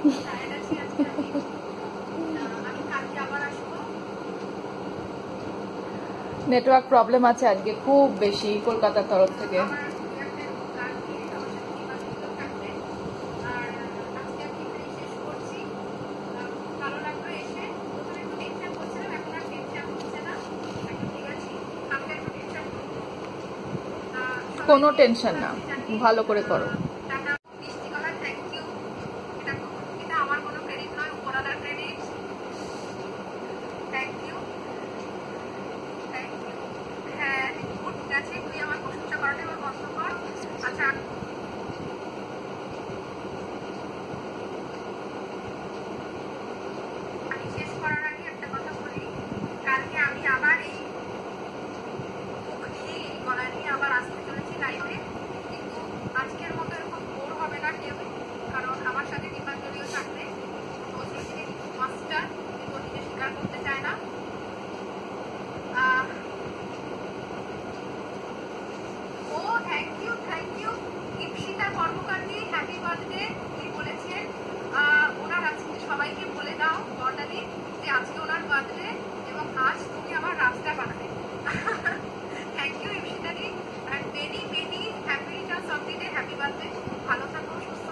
Network problem আছে আজকে খুব বেশি কলকাতার তরফ থেকে। কোনো টেনশন না, ভালো করে করো। সবাইকে বলে দাও বর্ণালী যে আজকে ওনার বার্থডে এবং আজ তুমি আমার রাস্তা বানাবে। থ্যাংক ইউ ইপসিতাদি, and many many happy returns of the day, happy birthday, ভালো থাকো, সুস্থ